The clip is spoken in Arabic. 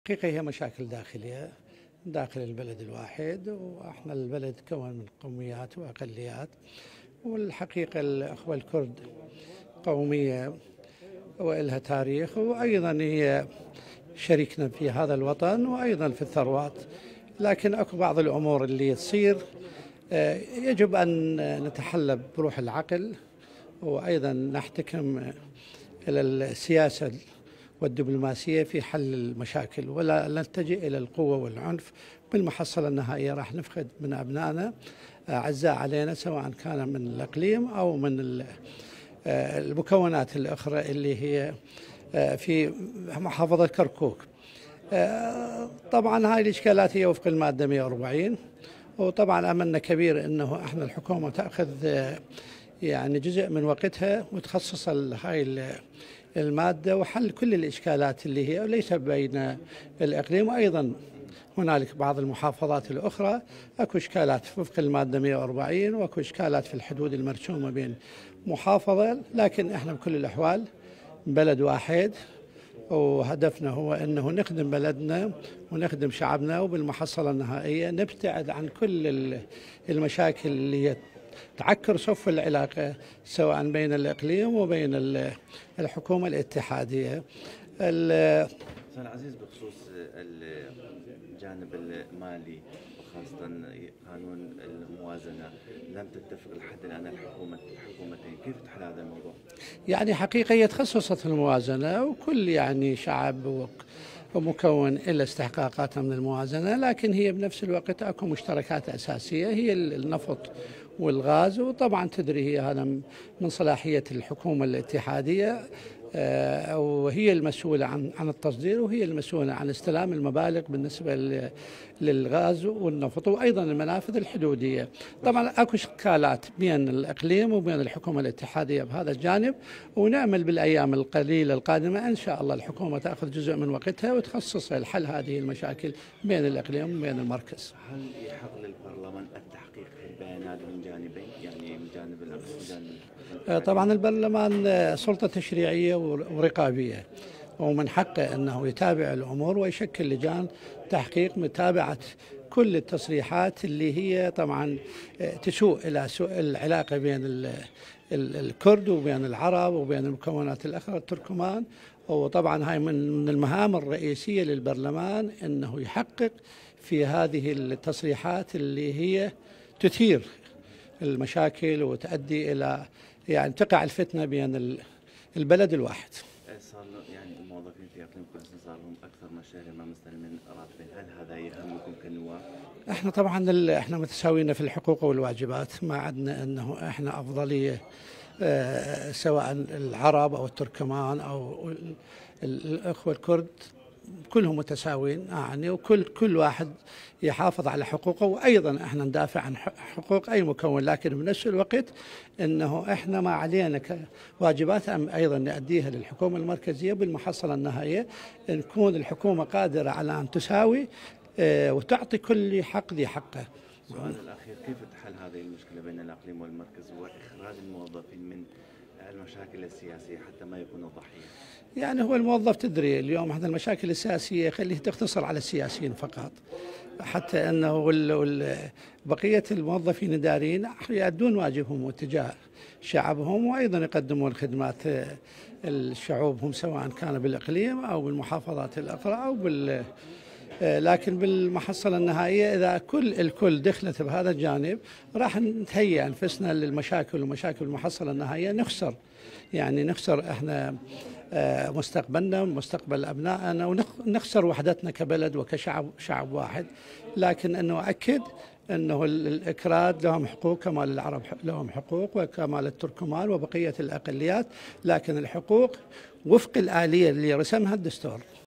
حقيقة هي مشاكل داخلية داخل البلد الواحد، وإحنا البلد كون من قوميات وأقليات. والحقيقة الأخوة الكرد قومية وإلها تاريخ، وأيضا هي شريكنا في هذا الوطن وأيضا في الثروات. لكن أكو بعض الأمور اللي تصير يجب أن نتحلى بروح العقل، وأيضا نحتكم إلى السياسة والدبلوماسية في حل المشاكل، ولا نلتجئ إلى القوة والعنف. بالمحصلة النهائية راح نفقد من أبنائنا أعزاء علينا، سواء كان من الإقليم أو من المكونات الأخرى اللي هي في محافظة كركوك. طبعا هاي الإشكالات هي وفق المادة 140، وطبعا أملنا كبير أنه احنا الحكومة تأخذ يعني جزء من وقتها متخصصة لهاي المادة وحل كل الإشكالات اللي هي ليس بين الإقليم، وأيضا هنالك بعض المحافظات الأخرى أكو إشكالات وفق المادة 140، وأكو إشكالات في الحدود المرسومة بين محافظة. لكن إحنا بكل الأحوال بلد واحد، وهدفنا هو أنه نخدم بلدنا ونخدم شعبنا، وبالمحصلة النهائية نبتعد عن كل المشاكل اللي هي تعكر صف العلاقة سواء بين الإقليم وبين الحكومة الاتحادية. أستاذ العزيز، بخصوص الجانب المالي وخاصة قانون الموازنة، لم تتفق لحد الآن الحكومتين، كيف تحل هذا الموضوع؟ يعني حقيقة هي تخصصت الموازنة، وكل يعني شعب ومكون إلى استحقاقاتها من الموازنة، لكن هي بنفس الوقت أكو مشتركات أساسية هي النفط والغاز. وطبعا تدري هي هذا من صلاحية الحكومة الاتحادية، وهي المسؤولة عن التصدير، وهي المسؤولة عن استلام المبالغ بالنسبة للغاز والنفط، وأيضا المنافذ الحدودية. طبعا أكو إشكالات بين الإقليم وبين الحكومة الاتحادية بهذا الجانب، ونأمل بالأيام القليلة القادمة إن شاء الله الحكومة تأخذ جزء من وقتها وتخصصها لحل هذه المشاكل بين الإقليم وبين المركز. هل يحق للبرلمان التحقيق في البيانات من جانبين، يعني من جانب طبعا البرلمان سلطة تشريعية ورقابية، ومن حقه أنه يتابع الأمور ويشكل لجان تحقيق متابعة كل التصريحات اللي هي طبعا تسوء إلى سوء العلاقة بين الكرد وبين العرب وبين المكونات الأخرى التركمان. وطبعا هاي من المهام الرئيسية للبرلمان أنه يحقق في هذه التصريحات اللي هي تثير المشاكل وتؤدي إلى يعني تقع الفتنة بين البلد الواحد. صار يعني الموظفين في اقليم كردستان صار لهم اكثر من شهر ما مستلمين راتبين، هل هذا يهمكم كنواب؟ احنا طبعا احنا متساويين في الحقوق والواجبات، ما عندنا انه احنا افضليه سواء العرب او التركمان او الاخوه الكرد، كلهم متساويين يعني، وكل واحد يحافظ على حقوقه، وايضا احنا ندافع عن حقوق اي مكون. لكن بنفس الوقت انه احنا ما علينا كواجبات ايضا نؤديها للحكومه المركزيه. بالمحصله النهائيه نكون الحكومه قادره على ان تساوي وتعطي كل حق ذي حقه. السؤال الاخير، كيف تحل هذه المشكله بين الاقليم والمركز واخراج الموظفين من المشاكل السياسيه حتى ما يكونوا ضحيه؟ يعني هو الموظف تدري اليوم هذه المشاكل السياسية خليه تختصر على السياسيين فقط، حتى أنه بقية الموظفين الإداريين يؤدون واجبهم واتجاه شعبهم، وأيضا يقدمون خدمات الشعوبهم سواء كان بالإقليم أو بالمحافظات الأخرى أو لكن بالمحصلة النهائية إذا الكل دخلت بهذا الجانب راح نتهيئ أنفسنا للمشاكل ومشاكل المحصلة النهائية، نخسر احنا مستقبلنا ومستقبل أبنائنا، ونخسر وحدتنا كبلد شعب واحد. لكن أنه أكد أنه الإكراد لهم حقوق كما للعرب لهم حقوق وكما للتركمان وبقية الأقليات، لكن الحقوق وفق الآلية اللي رسمها الدستور.